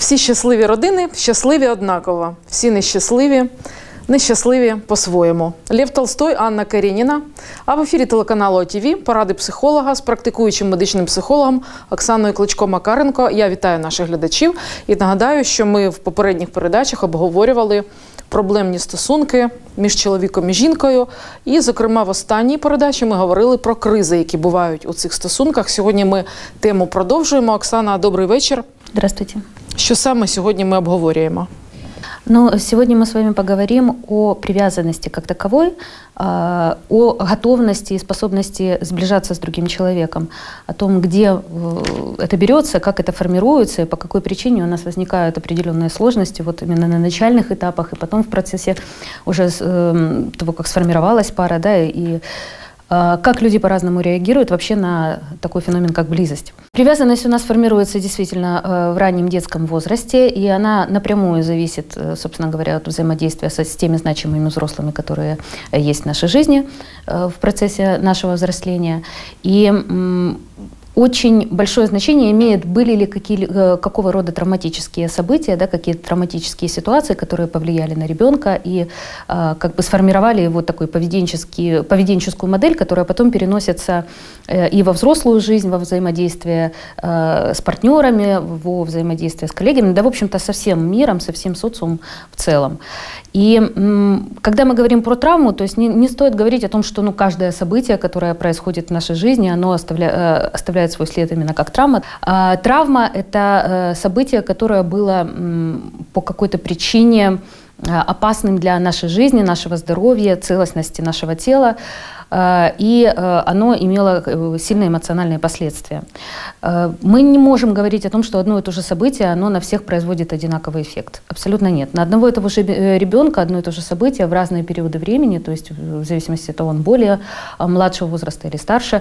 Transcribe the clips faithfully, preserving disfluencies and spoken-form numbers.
Всі щасливі родини щасливі однаково, всі нещасливі, нещасливі по-своєму. Лев Толстой, Анна Кареніна. А в ефірі телеканалу О Ті Ві поради психолога з практикуючим медичним психологом Оксаною Кличко-Макаренко. Я вітаю наших глядачів і нагадаю, що ми в попередніх передачах обговорювали проблемні стосунки між чоловіком і жінкою. І, зокрема, в останній передачі ми говорили про кризи, які бувають у цих стосунках. Сьогодні ми тему продовжуємо. Оксана, добрий вечір. Здравствуйте. Що саме сьогодні ми обговорюємо? Ну, сегодня мы с вами поговорим о привязанности как таковой, о готовности и способности сближаться с другим человеком, о том, где это берется, как это формируется и по какой причине у нас возникают определенные сложности вот именно на начальных этапах и потом в процессе уже того, как сформировалась пара, да, и как люди по-разному реагируют вообще на такой феномен, как близость. Привязанность у нас формируется действительно в раннем детском возрасте, и она напрямую зависит, собственно говоря, от взаимодействия с теми значимыми взрослыми, которые есть в нашей жизни в процессе нашего взросления. И очень большое значение имеет, были ли какие, какого рода травматические события, да, какие-то травматические ситуации, которые повлияли на ребенка и э, как бы сформировали его такой поведенческий, поведенческую модель, которая потом переносится э, и во взрослую жизнь, во взаимодействие э, с партнерами, во взаимодействие с коллегами, да, в общем-то, со всем миром, со всем социумом в целом. И м, когда мы говорим про травму, то есть не, не стоит говорить о том, что ну, каждое событие, которое происходит в нашей жизни, оно оставля, э, оставляет свой след именно как травма. А, травма – это событие, которое было по какой-то причине опасным для нашей жизни, нашего здоровья, целостности нашего тела, и оно имело сильные эмоциональные последствия. Мы не можем говорить о том, что одно и то же событие, оно на всех производит одинаковый эффект. Абсолютно нет. На одного и того же ребенка одно и то же событие в разные периоды времени, то есть в зависимости от того, он более младшего возраста или старше,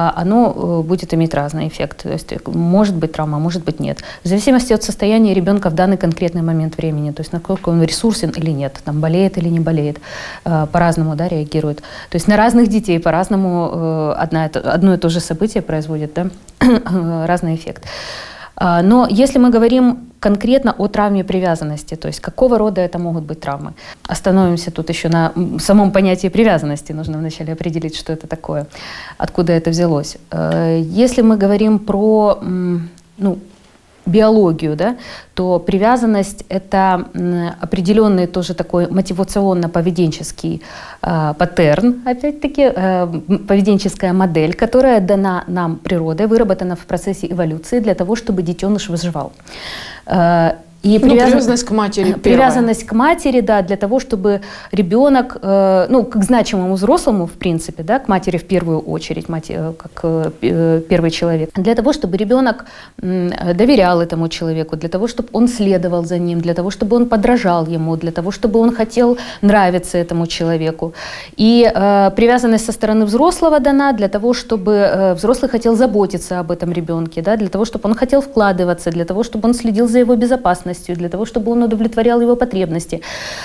оно будет иметь разный эффект. То есть может быть травма, может быть нет. В зависимости от состояния ребенка в данный конкретный момент времени, то есть насколько он ресурсен или нет, там, болеет или не болеет, по-разному, да, реагирует. То есть на разных детей по-разному э, одно, одно и то же событие производит, да, разный эффект. А, но если мы говорим конкретно о травме привязанности, то есть какого рода это могут быть травмы. Остановимся тут еще на самом понятии привязанности. Нужно вначале определить, что это такое, откуда это взялось. Если мы говорим про ну, биологию, да, то привязанность – это определенный тоже такой мотивационно-поведенческий э, паттерн, опять-таки, э, поведенческая модель, которая дана нам природой, выработана в процессе эволюции для того, чтобы детеныш выживал. Э, И ну, привязан... привязанность к матери. Привязанность к матери, да, для того, чтобы ребенок, э, ну, как значимому взрослому, в принципе, да, к матери в первую очередь, мать, э, как э, первый человек, для того, чтобы ребенок э, доверял этому человеку, для того, чтобы он следовал за ним, для того, чтобы он подражал ему, для того, чтобы он хотел нравиться этому человеку. И э, привязанность со стороны взрослого дана для того, чтобы э, взрослый хотел заботиться об этом ребенке, да, для того, чтобы он хотел вкладываться, для того, чтобы он следил за его безопасностью, для того, чтобы он удовлетворял его потребности.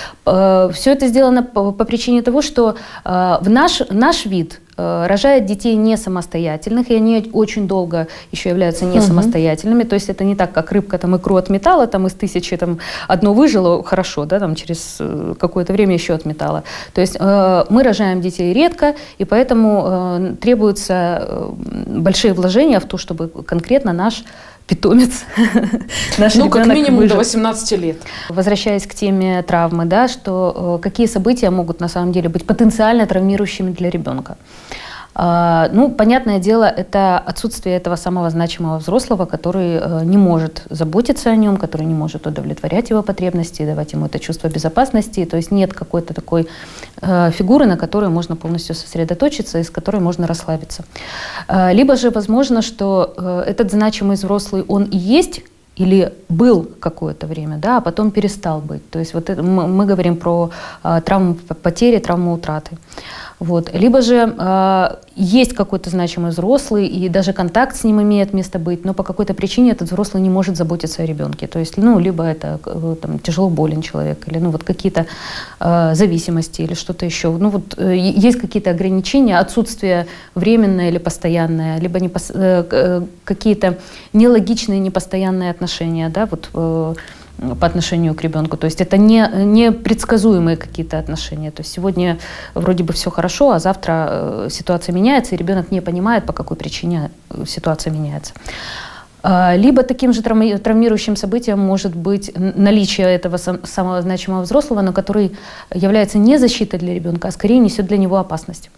Все это сделано по, по причине того, что в наш, наш вид рожает детей не самостоятельных, и они очень долго еще являются не самостоятельными. То есть это не так, как рыбка там икру отметала, там из тысячи там, одно выжило, хорошо, да, там через какое-то время еще отметала. То есть мы рожаем детей редко, и поэтому требуются большие вложения в то, чтобы конкретно наш питомец, наш ну, ребенок как минимум выжил. До восемнадцати лет. Возвращаясь к теме травмы, да, что э, какие события могут на самом деле быть потенциально травмирующими для ребенка. Uh, ну, понятное дело, это отсутствие этого самого значимого взрослого, который uh, не может заботиться о нем, который не может удовлетворять его потребности, давать ему это чувство безопасности. То есть нет какой-то такой uh, фигуры, на которой можно полностью сосредоточиться и с которой можно расслабиться. Uh, либо же возможно, что uh, этот значимый взрослый, он и есть, или был какое-то время, да, а потом перестал быть. То есть вот это, мы, мы говорим про uh, травму потери, травму утраты. Вот. Либо же э, есть какой-то значимый взрослый, и даже контакт с ним имеет место быть, но по какой-то причине этот взрослый не может заботиться о ребенке. То есть, ну, либо это там, тяжело болен человек, или ну, вот какие-то э, зависимости, или что-то еще. Ну, вот, э, есть какие-то ограничения, отсутствие временное или постоянное, либо непос, э, какие-то нелогичные, непостоянные отношения, да, вот, э, по отношению к ребенку. То есть это не, непредсказуемые какие-то отношения. То есть сегодня вроде бы все хорошо, а завтра ситуация меняется, и ребенок не понимает, по какой причине ситуация меняется. Либо таким же травмирующим событием может быть наличие этого самого значимого взрослого, но который является не защитой для ребенка, а скорее несет для него опасность.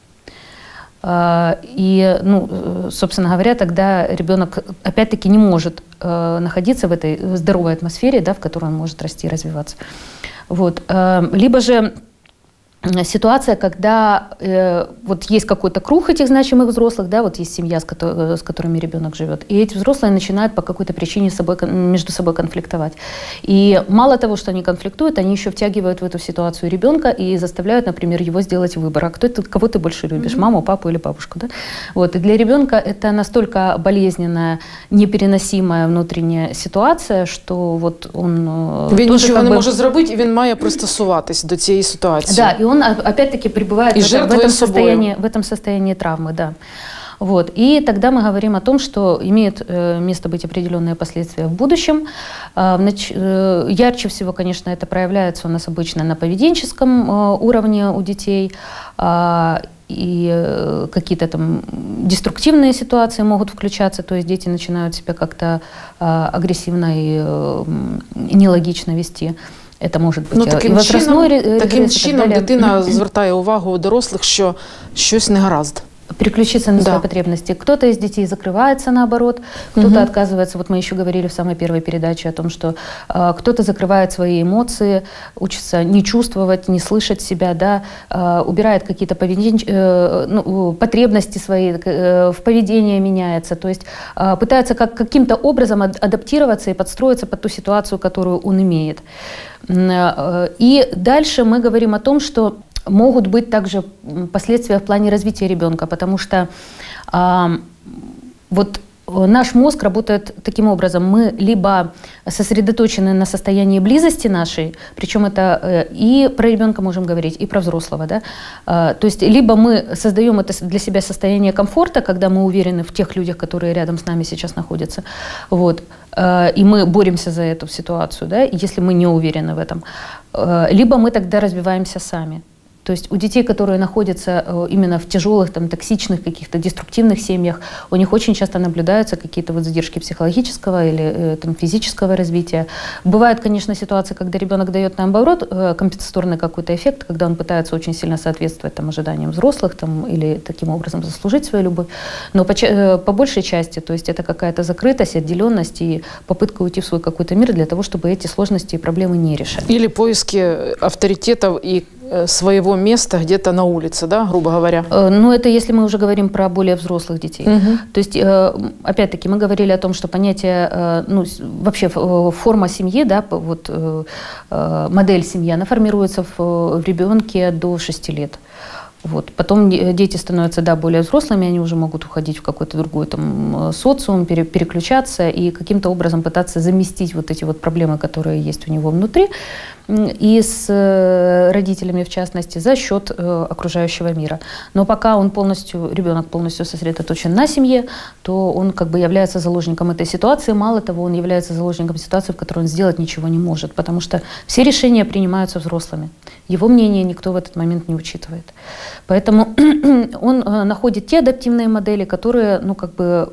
И, ну, собственно говоря, тогда ребенок опять-таки не может э, находиться в этой здоровой атмосфере, да, в которой он может расти и развиваться. Вот. Либо же ситуация, когда э, вот есть какой-то круг этих значимых взрослых, да, вот есть семья, с, ко с которыми ребенок живет, и эти взрослые начинают по какой-то причине с собой, между собой конфликтовать. И мало того, что они конфликтуют, они еще втягивают в эту ситуацию ребенка и заставляют, например, его сделать выбор. А кто ты, кого ты больше любишь, mm-hmm. маму, папу или бабушку? Да? Вот. И для ребенка это настолько болезненная, непереносимая внутренняя ситуация, что вот он... Він нічого не може зробити, і він має пристосуватись до цієї ситуації. Да, и он опять-таки пребывает в этом, в, этом состоянии, в этом состоянии травмы, да. Вот. И тогда мы говорим о том, что имеет э, место быть определенные последствия в будущем. Э, нач... э, ярче всего, конечно, это проявляется у нас обычно на поведенческом э, уровне у детей. Э, и э, какие-то там деструктивные ситуации могут включаться, то есть дети начинают себя как-то э, агрессивно и, э, и нелогично вести. Это може бути ну, таким і возрастной чином, таким чином дитина звертає увагу у дорослих, що щось не гаразд. Переключиться на да. свои потребности. Кто-то из детей закрывается наоборот, кто-то угу. отказывается. Вот мы еще говорили в самой первой передаче о том, что э, кто-то закрывает свои эмоции, учится не чувствовать, не слышать себя, да, э, убирает какие-то поведен... э, ну, потребности свои, э, в поведении меняется. То есть э, пытается как, каким-то образом адаптироваться и подстроиться под ту ситуацию, которую он имеет. Э, и дальше мы говорим о том, что могут быть также последствия в плане развития ребенка, потому что э, вот наш мозг работает таким образом. Мы либо сосредоточены на состоянии близости нашей, причем это э, и про ребенка можем говорить, и про взрослого, да? Э, то есть либо мы создаем это для себя состояние комфорта, когда мы уверены в тех людях, которые рядом с нами сейчас находятся, вот, э, и мы боремся за эту ситуацию, да, если мы не уверены в этом, э, либо мы тогда развиваемся сами. То есть у детей, которые находятся именно в тяжелых, там, токсичных, каких-то деструктивных семьях, у них очень часто наблюдаются какие-то вот задержки психологического или там, физического развития. Бывают, конечно, ситуации, когда ребенок дает, наоборот, компенсаторный какой-то эффект, когда он пытается очень сильно соответствовать там, ожиданиям взрослых там, или таким образом заслужить свою любовь. Но по, по большей части, то есть это какая-то закрытость, отделенность и попытка уйти в свой какой-то мир для того, чтобы эти сложности и проблемы не решать. Или поиски авторитетов и своего места где-то на улице, да, грубо говоря? Ну, это если мы уже говорим про более взрослых детей. Угу. То есть, опять-таки, мы говорили о том, что понятие, ну, вообще форма семьи, да, вот модель семьи, она формируется в, в ребенке до шести лет. Вот. Потом дети становятся, да, более взрослыми, они уже могут уходить в какой-то другой там, социум, пере, переключаться и каким-то образом пытаться заместить вот эти вот проблемы, которые есть у него внутри, и с родителями, в частности, за счет э, окружающего мира. Но пока он полностью, ребенок полностью сосредоточен на семье, то он как бы является заложником этой ситуации. Мало того, он является заложником ситуации, в которой он сделать ничего не может, потому что все решения принимаются взрослыми. Его мнение никто в этот момент не учитывает. Поэтому он э, находит те адаптивные модели, которые, ну, как бы,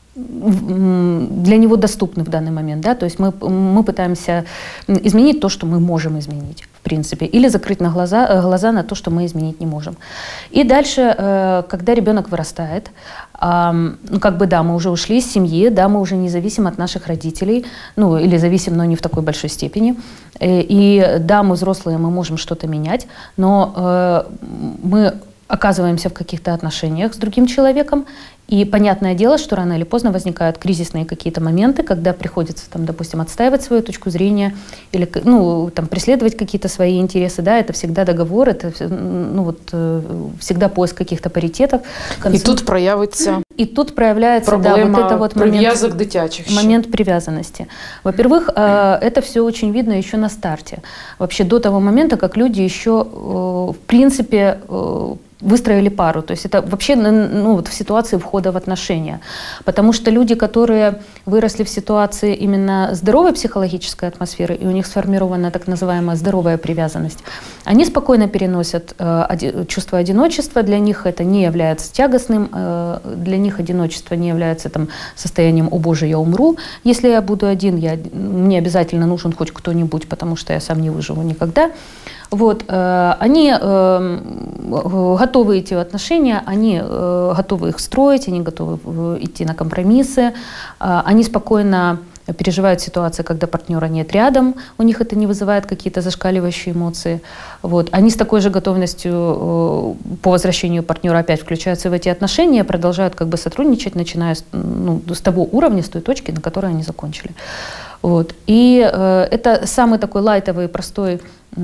для него доступны в данный момент, да, то есть мы, мы пытаемся изменить то, что мы можем изменить, в принципе, или закрыть на глаза, глаза на то, что мы изменить не можем. И дальше, когда ребенок вырастает, ну, как бы, да, мы уже ушли из семьи, да, мы уже не зависим от наших родителей, ну, или зависим, но не в такой большой степени, и, да, мы взрослые, мы можем что-то менять, но мы оказываемся в каких-то отношениях с другим человеком, и понятное дело, что рано или поздно возникают кризисные какие-то моменты, когда приходится, там, допустим, отстаивать свою точку зрения или, ну, там, преследовать какие-то свои интересы. Да, это всегда договор, это, ну, вот, всегда поиск каких-то паритетов. Концу... И тут проявится... И тут проявляется, да, вот это вот момент, дитячих момент привязанности. Во-первых, это все очень видно еще на старте. Вообще до того момента, как люди еще, в принципе, выстроили пару. То есть это вообще, ну, вот в ситуации входа в отношения. Потому что люди, которые выросли в ситуации именно здоровой психологической атмосферы, и у них сформирована так называемая здоровая привязанность, они спокойно переносят э, оди- чувство одиночества. Для них это не является тягостным, э, для них одиночество не является там, состоянием «О Боже, я умру». Если я буду один, я, мне обязательно нужен хоть кто-нибудь, потому что я сам не выживу никогда. Вот, э, они э, готовы идти в отношения, они э, готовы их строить, они готовы идти на компромиссы, э, они спокойно переживают ситуации, когда партнера нет рядом, у них это не вызывает какие-то зашкаливающие эмоции. Вот. Они с такой же готовностью э, по возвращению партнера опять включаются в эти отношения, продолжают как бы сотрудничать, начиная с, ну, с того уровня, с той точки, на которой они закончили. Вот. И э, это самый такой лайтовый, простой,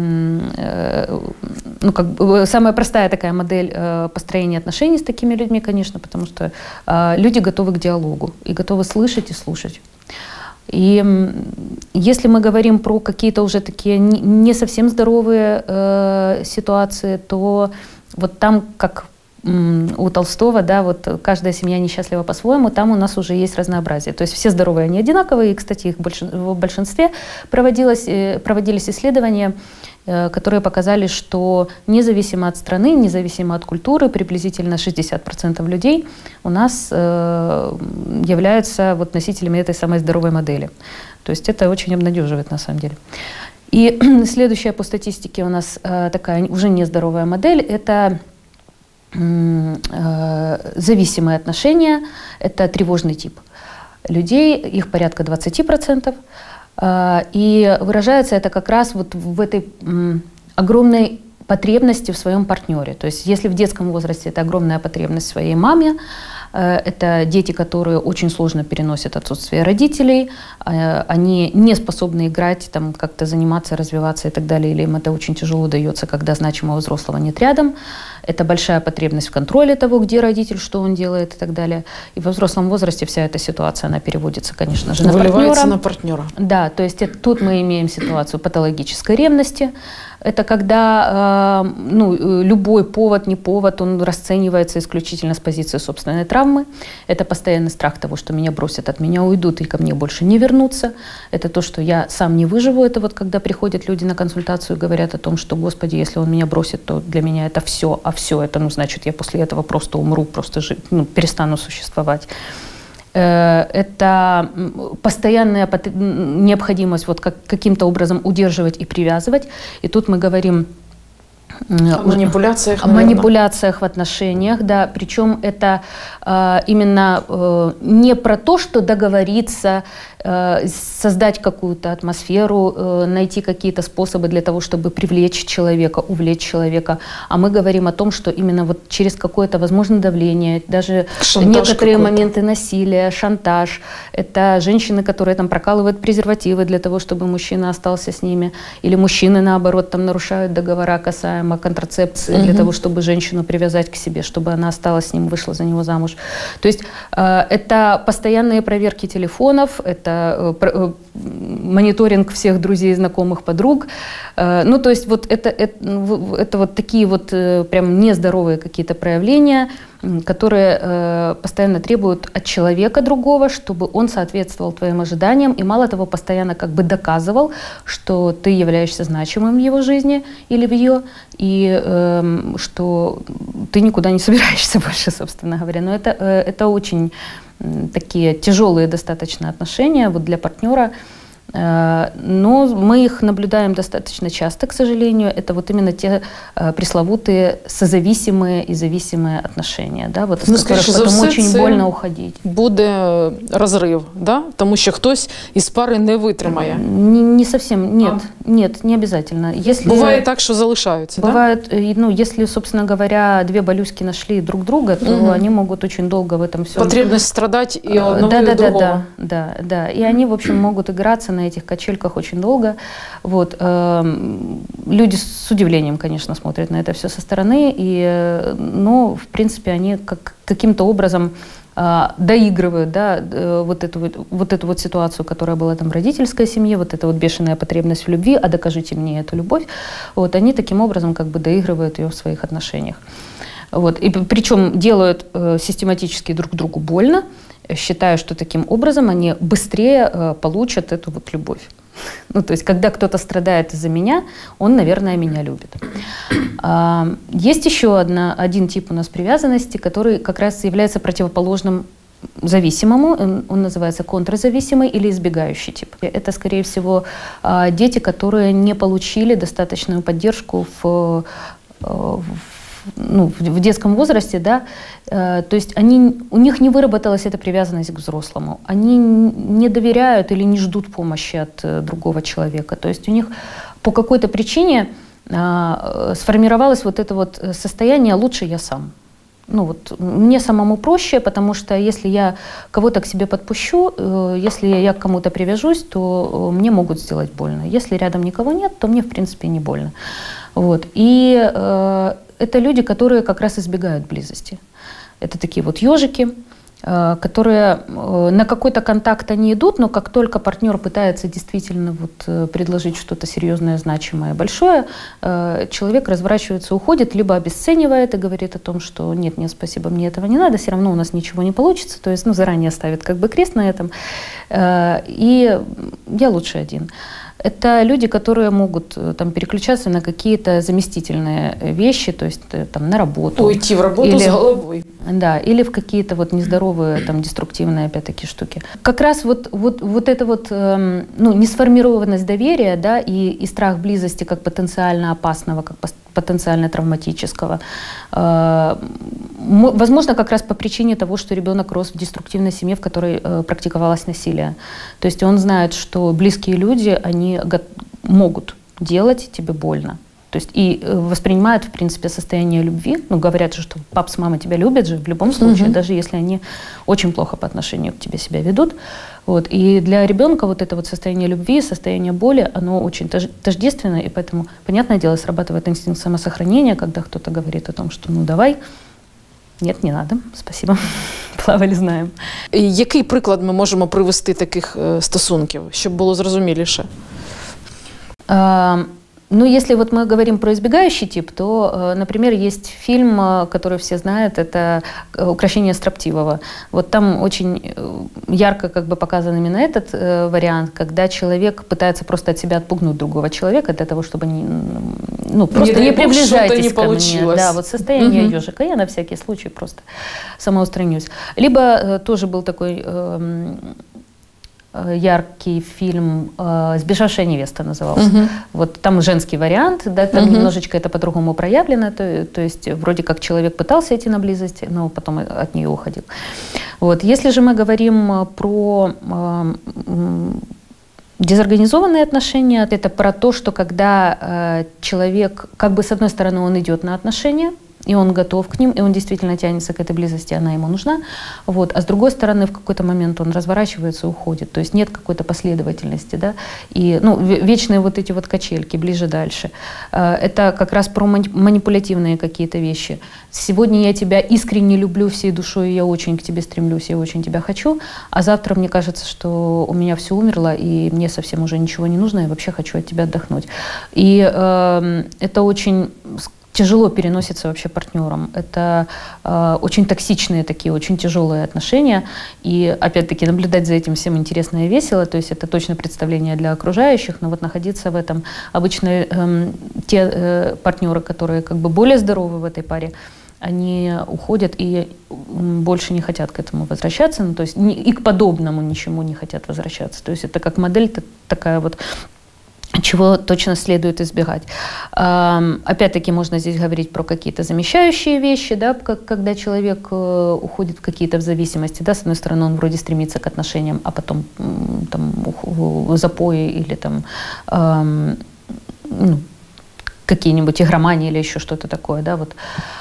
э, ну, как бы, самая простая такая модель э, построения отношений с такими людьми, конечно, потому что э, люди готовы к диалогу и готовы слышать и слушать. И если мы говорим про какие-то уже такие не совсем здоровые э, ситуации, то вот там, как у Толстого, да, вот каждая семья несчастлива по-своему, там у нас уже есть разнообразие. То есть все здоровые, они одинаковые, и, кстати, их в большинстве проводилось, проводились исследования, которые показали, что независимо от страны, независимо от культуры, приблизительно шестьдесят процентов людей у нас являются вот носителями этой самой здоровой модели. То есть это очень обнадеживает на самом деле. И следующая по статистике у нас такая уже нездоровая модель – это зависимые отношения, это тревожный тип людей, их порядка двадцать процентов. И выражается это как раз вот в этой огромной потребности в своем партнере. То есть если в детском возрасте это огромная потребность в своей маме, это дети, которые очень сложно переносят отсутствие родителей, они не способны играть, там, как-то заниматься, развиваться и так далее, или им это очень тяжело дается, когда значимого взрослого нет рядом. Это большая потребность в контроле того, где родитель, что он делает и так далее. И во взрослом возрасте вся эта ситуация, она переводится, конечно же, на партнера. Выливается на партнера. Да, то есть это, тут мы имеем ситуацию патологической ревности. Это когда э, ну, любой повод, не повод, он расценивается исключительно с позиции собственной травмы. Это постоянный страх того, что меня бросят, от меня уйдут и ко мне больше не вернутся. Это то, что я сам не выживу. Это вот когда приходят люди на консультацию и говорят о том, что, Господи, если он меня бросит, то для меня это все, а все это, ну, значит, я после этого просто умру, просто жить, ну, перестану существовать. Это постоянная необходимость вот как, каким-то образом удерживать и привязывать. И тут мы говорим о манипуляциях, о манипуляциях в отношениях, да, причем это э, именно э, не про то, что договориться, э, создать какую-то атмосферу, э, найти какие-то способы для того, чтобы привлечь человека, увлечь человека, а мы говорим о том, что именно вот через какое-то, возможно, давление, даже шантаж некоторые моменты насилия, шантаж, это женщины, которые там прокалывают презервативы для того, чтобы мужчина остался с ними, или мужчины, наоборот, там нарушают договора касаемо контрацепции, угу. для того, чтобы женщину привязать к себе, чтобы она осталась с ним, вышла за него замуж. То есть э, это постоянные проверки телефонов, это э, мониторинг всех друзей, знакомых, подруг. Э, ну, то есть вот это, это, это вот такие вот э, прям нездоровые какие-то проявления, которые э, постоянно требуют от человека другого, чтобы он соответствовал твоим ожиданиям и, мало того, постоянно как бы доказывал, что ты являешься значимым в его жизни или в ее, и э, что ты никуда не собираешься больше, собственно говоря. Но это, э, это очень э, такие тяжелые достаточно отношения вот для партнера. Но мы их наблюдаем достаточно часто, к сожалению. Это вот именно те пресловутые созависимые и зависимые отношения, да, вот, ну, з яких потім дуже больно уходити. Буде розрив, да? Тому що хтось із пари не витримає. Не, не совсем, нет, а? нет, не обязательно. Если, бывает так, что залишаются, бывает, да? Ну, если, собственно говоря, две болюськи нашли друг друга, то угу. они могут очень долго в этом всем... Потребность страдать и одного, да, и да, другого. Да, да, да, да. И они, в общем, могут играться на этих качельках очень долго. Вот. Люди с удивлением, конечно, смотрят на это все со стороны, и, но, в принципе, они как, каким-то образом доигрывают, да, вот эту вот, вот эту вот ситуацию, которая была там в родительской семье, вот эта вот бешеная потребность в любви, а докажите мне эту любовь, вот, они таким образом как бы доигрывают ее в своих отношениях. Вот. И причем делают э, систематически друг другу больно, считая, что таким образом они быстрее э, получат эту вот любовь. Ну, то есть, когда кто-то страдает из-за меня, он, наверное, меня любит. А, есть еще одна, один тип у нас привязанности, который как раз является противоположным зависимому. Он, он называется контрзависимый или избегающий тип. Это, скорее всего, дети, которые не получили достаточную поддержку в, в ну, в детском возрасте, да, э, то есть они, у них не выработалась эта привязанность к взрослому. Они не доверяют или не ждут помощи от э, другого человека. То есть у них по какой-то причине э, сформировалось вот это вот состояние «лучше я сам». Ну вот, мне самому проще, потому что если я кого-то к себе подпущу, э, если я к кому-то привяжусь, то э, мне могут сделать больно. Если рядом никого нет, то мне, в принципе, не больно. Вот. И э, это люди, которые как раз избегают близости. Это такие вот ежики, э, которые э, на какой-то контакт они идут, но как только партнер пытается действительно вот, э, предложить что-то серьезное, значимое, большое, э, человек разворачивается, уходит, либо обесценивает и говорит о том, что нет, нет, спасибо, мне этого не надо, все равно у нас ничего не получится, то есть ну, заранее ставит как бы крест на этом, э, и я лучше один. Это люди, которые могут там, переключаться на какие-то заместительные вещи, то есть там, на работу. Уйти в работу или, с головой. Да, или в какие-то вот нездоровые, там, деструктивные, опять-таки, штуки. Как раз вот, вот, вот эта вот, эм, ну, несформированность доверия, да, и, и страх близости как потенциально опасного, как потенциально травматического, э, возможно, как раз по причине того, что ребенок рос в деструктивной семье, в которой э, практиковалось насилие. То есть он знает, что близкие люди, они могут делать тебе больно. То есть и воспринимают, в принципе, состояние любви. Ну, говорят же, что пап с мамой тебя любят же в любом случае, mm-hmm. даже если они очень плохо по отношению к тебе себя ведут. Вот. И для ребенка вот это вот состояние любви, состояние боли, оно очень тождественно, и поэтому, понятное дело, срабатывает инстинкт самосохранения, когда кто-то говорит о том, что ну давай, нет, не надо, спасибо, плавали, знаємо. Який приклад ми можемо привести таких стосунків, щоб було зрозуміліше? А, ну, если вот мы говорим про избегающий тип, то, например, есть фильм, который все знают, это «Укрощение строптивого». Вот там очень ярко как бы показан именно этот э, вариант, когда человек пытается просто от себя отпугнуть другого человека для того, чтобы не, ну, просто не, не приближайтесь не ко получилось. Мне. Да, вот состояние угу. ежика. Я на всякий случай просто самоустранюсь. Либо э, тоже был такой... Э, яркий фильм «Сбежавшая невеста» назывался. Uh-huh. Вот там женский вариант, да, там uh-huh. немножечко это по-другому проявлено, то, то есть вроде как человек пытался идти на близость, но потом от нее уходил. Вот. Если же мы говорим про э, дезорганизованные отношения, это про то, что когда э, человек, как бы с одной стороны он идет на отношения, и он готов к ним, и он действительно тянется к этой близости, она ему нужна. Вот. А с другой стороны, в какой-то момент он разворачивается и уходит. То есть нет какой-то последовательности. Да? И ну, вечные вот эти вот качельки, ближе-дальше. Это как раз про манипулятивные какие-то вещи. Сегодня я тебя искренне люблю всей душой, я очень к тебе стремлюсь, я очень тебя хочу. А завтра мне кажется, что у меня все умерло, и мне совсем уже ничего не нужно, я вообще хочу от тебя отдохнуть. И э, это очень... тяжело переносится вообще партнерам. Это э, очень токсичные такие, очень тяжелые отношения. И опять-таки наблюдать за этим всем интересно и весело. То есть это точно представление для окружающих, но вот находиться в этом обычно э, те э, партнеры, которые как бы более здоровы в этой паре, они уходят и больше не хотят к этому возвращаться, ну, то есть и к подобному ничему не хотят возвращаться. То есть это как модель такая вот, чего точно следует избегать. Опять-таки можно здесь говорить про какие-то замещающие вещи, да, когда человек уходит в какие-то в зависимости, да, с одной стороны он вроде стремится к отношениям, а потом там запои или там ну, какие-нибудь игромании или еще что-то такое, да, вот.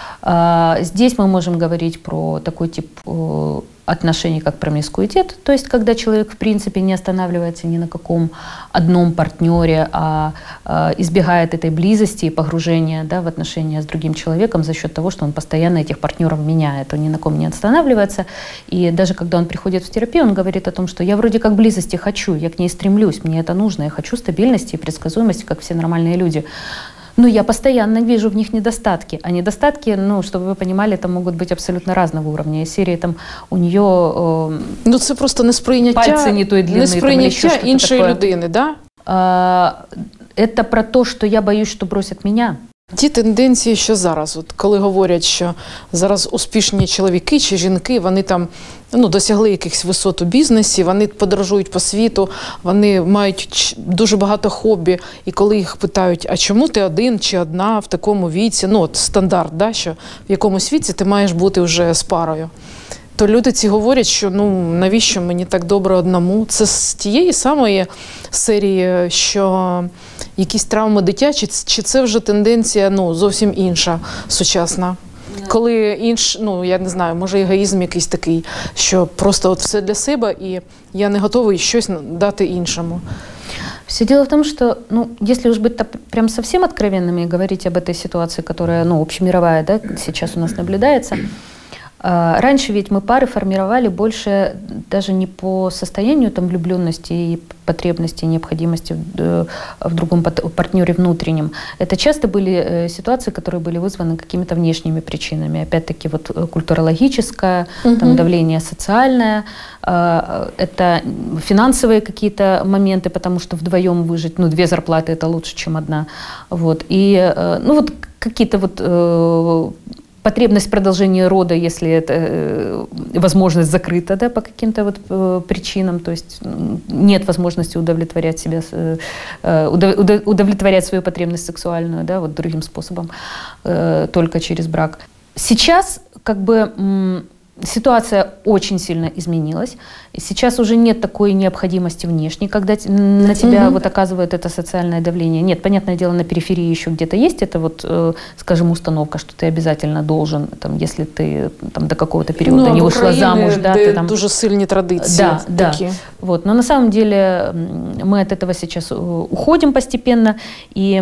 Здесь мы можем говорить про такой тип отношений, как промискуитет, то есть когда человек, в принципе, не останавливается ни на каком одном партнере, а избегает этой близости и погружения, да, в отношения с другим человеком за счет того, что он постоянно этих партнеров меняет, он ни на ком не останавливается. И даже когда он приходит в терапию, он говорит о том, что я вроде как близости хочу, я к ней стремлюсь, мне это нужно, я хочу стабильности и предсказуемости, как все нормальные люди. Но я постоянно вижу в них недостатки. А недостатки, ну, чтобы вы понимали, там могут быть абсолютно разного уровня. Из серии там у нее э, ну, це просто несприйняття, пальцы не той длины, несприйняття там, іншої людини, да? А, это про то, что я боюсь, что бросят меня. Ті тенденції, що зараз, от коли говорять, що зараз успішні чоловіки чи жінки, вони там ну, досягли якихось висот у бізнесі, вони подорожують по світу, вони мають дуже багато хобі, і коли їх питають, а чому ти один чи одна в такому віці, ну от стандарт, да, що в якомусь віці ти маєш бути вже з парою, то люди ці говорять, що ну навіщо мені так добре одному? Це з тієї самої серії, що якісь травми дитячі, чи це вже тенденція ну, зовсім інша, сучасна? Не. Коли інш, ну я не знаю, може егоїзм якийсь такий, що просто от все для себе і я не готовий щось дати іншому. Все дело в том, что, ну, если уж быть прям совсем откровенными и говорить об этой ситуации, которая, ну, общемировая, да, сейчас у нас наблюдается, раньше ведь мы пары формировали больше даже не по состоянию там, влюбленности и потребности, необходимости в, в другом партнере внутреннем. Это часто были ситуации, которые были вызваны какими-то внешними причинами. Опять-таки вот культурологическое, угу. там, давление социальное, это финансовые какие-то моменты, потому что вдвоем выжить, ну, две зарплаты это лучше, чем одна. Вот. И, ну, вот какие-то вот потребность продолжения рода, если это э, возможность закрыта, да, по каким-то вот э, причинам, то есть нет возможности удовлетворять себя, э, удов, удовлетворять свою потребность сексуальную, да, вот другим способом, э, только через брак. Сейчас как бы м, ситуация очень сильно изменилась. И сейчас уже нет такой необходимости внешней, когда на тебя угу. вот оказывает это социальное давление. Нет, понятное дело, на периферии еще где-то есть это вот, э, скажем, установка, что ты обязательно должен, там, если ты там, до какого-то периода ну, не вышла замуж. Да, ты там... дуже сильные традиции. Да, да. Вот. Но на самом деле мы от этого сейчас уходим постепенно. И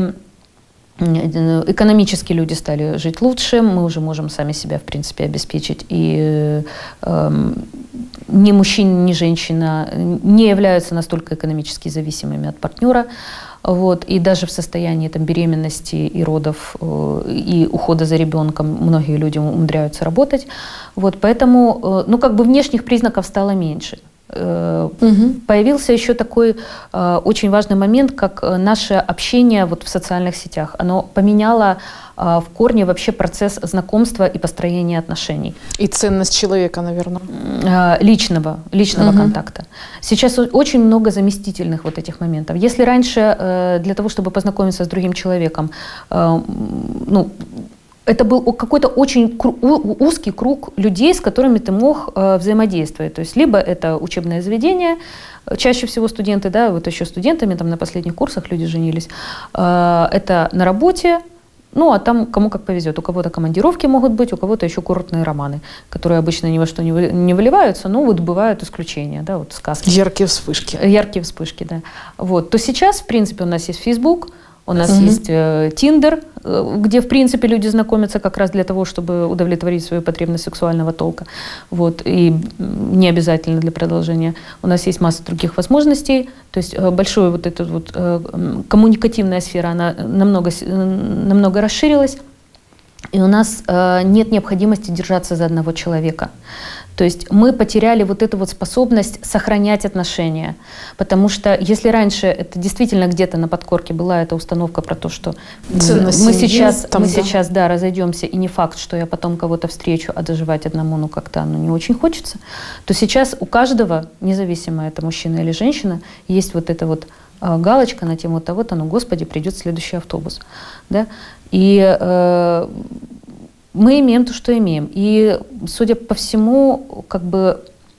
экономически люди стали жить лучше, мы уже можем сами себя, в принципе, обеспечить. И э, ни мужчина, ни женщина не являются настолько экономически зависимыми от партнера. Вот. И даже в состоянии там, беременности и родов, э, и ухода за ребенком многие люди умудряются работать. Вот. Поэтому э, ну, как бы внешних признаков стало меньше. Угу. Появился еще такой э, очень важный момент, как наше общение вот в социальных сетях. Оно поменяло э, в корне вообще процесс знакомства и построения отношений. И ценность человека, наверное. Э, личного, личного угу. контакта. Сейчас очень много заместительных вот этих моментов. Если раньше э, для того, чтобы познакомиться с другим человеком, э, ну, это был какой-то очень узкий круг людей, с которыми ты мог э, взаимодействовать. То есть либо это учебное заведение, чаще всего студенты, да, вот еще студентами там на последних курсах люди женились. Э, это на работе, ну а там кому как повезет. У кого-то командировки могут быть, у кого-то еще курортные романы, которые обычно ни во что не, вы, не выливаются, но вот бывают исключения, да, вот сказки. Яркие вспышки. Яркие вспышки, да. Вот. То сейчас, в принципе, у нас есть Facebook, у нас угу. есть Tinder, э, где, в принципе, люди знакомятся как раз для того, чтобы удовлетворить свою потребность сексуального толка. Вот, и не обязательно для продолжения. У нас есть масса других возможностей. То есть э, большая вот эта вот э, коммуникативная сфера, она намного, намного расширилась. и у нас э, нет необходимости держаться за одного человека. То есть мы потеряли вот эту вот способность сохранять отношения. Потому что если раньше это действительно где-то на подкорке была эта установка про то, что ценность мы семьи, сейчас, там, мы да. сейчас да, разойдемся, и не факт, что я потом кого-то встречу, а доживать одному, ну как-то оно не очень хочется, то сейчас у каждого, независимо это мужчина или женщина, есть вот эта вот э, галочка на тему того-то, ну господи, придет следующий автобус. Да? И э, мы имеем то, что имеем. И, судя по всему, как бы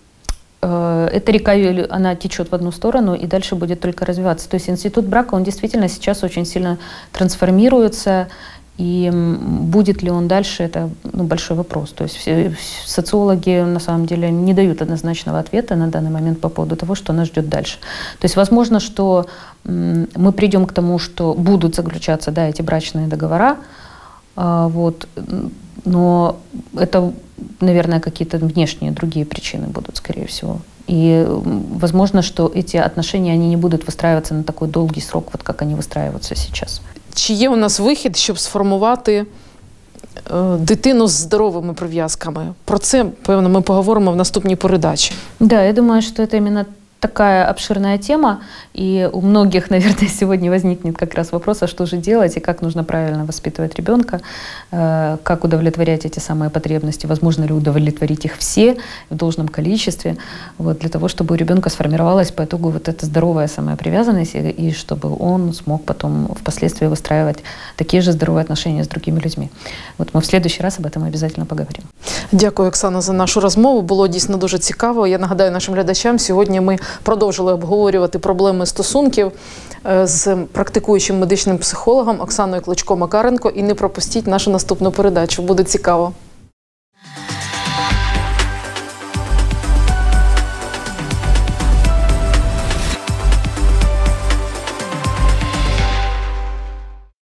э, эта река, она течет в одну сторону и дальше будет только развиваться. То есть институт брака, он действительно сейчас очень сильно трансформируется. И будет ли он дальше, это ну, большой вопрос. То есть все, социологи на самом деле не дают однозначного ответа на данный момент по поводу того, что нас ждет дальше. То есть возможно, что м, мы придем к тому, что будут заключаться да, эти брачные договора, а, вот, но это, наверное, какие-то внешние другие причины будут, скорее всего. И возможно, что эти отношения они не будут выстраиваться на такой долгий срок, вот как они выстраиваются сейчас. Чи є у нас вихід, щоб сформувати е, дитину з здоровими прив'язками? Про це, певно, ми поговоримо в наступній передачі. Да, я думаю, что это именно такая обширная тема, и у многих, наверное, сегодня возникнет как раз вопрос, а что же делать, и как нужно правильно воспитывать ребенка, э, как удовлетворять эти самые потребности, возможно ли удовлетворить их все в должном количестве, вот, для того, чтобы у ребенка сформировалась по итогу вот эта здоровая самая привязанность, и, и чтобы он смог потом впоследствии выстраивать такие же здоровые отношения с другими людьми. Вот мы в следующий раз об этом обязательно поговорим. Дякую, Оксана, за нашу розмову. Було дійсно дуже цікаво. Я нагадаю нашим глядачам, сьогодні ми продовжили обговорювати проблеми стосунків з практикуючим медичним психологом Оксаною Клочко-Макаренко. І не пропустіть нашу наступну передачу. Буде цікаво.